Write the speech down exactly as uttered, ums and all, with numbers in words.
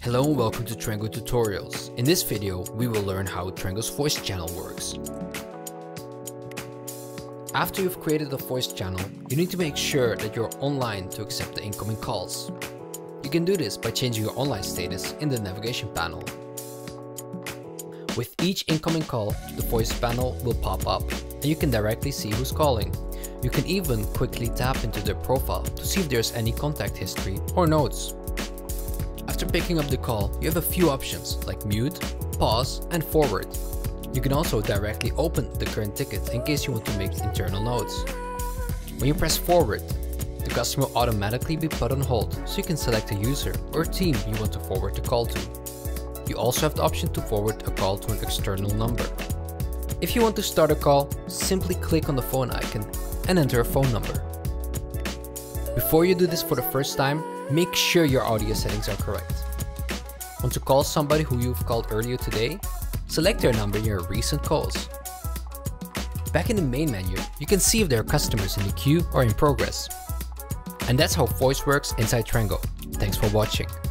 Hello and welcome to Trengo Tutorials. In this video, we will learn how Trengo's voice channel works. After you've created a voice channel, you need to make sure that you're online to accept the incoming calls. You can do this by changing your online status in the navigation panel. With each incoming call, the voice panel will pop up and you can directly see who's calling. You can even quickly tap into their profile to see if there's any contact history or notes. After picking up the call, you have a few options like mute, pause, and forward. You can also directly open the current ticket in case you want to make internal notes. When you press forward, the customer will automatically be put on hold, so you can select a user or team you want to forward the call to. You also have the option to forward a call to an external number. If you want to start a call, simply click on the phone icon and enter a phone number. Before you do this for the first time, make sure your audio settings are correct. Want to call somebody who you've called earlier today? Select their number in your recent calls. Back in the main menu, you can see if there are customers in the queue or in progress. And that's how voice works inside Trengo. Thanks for watching.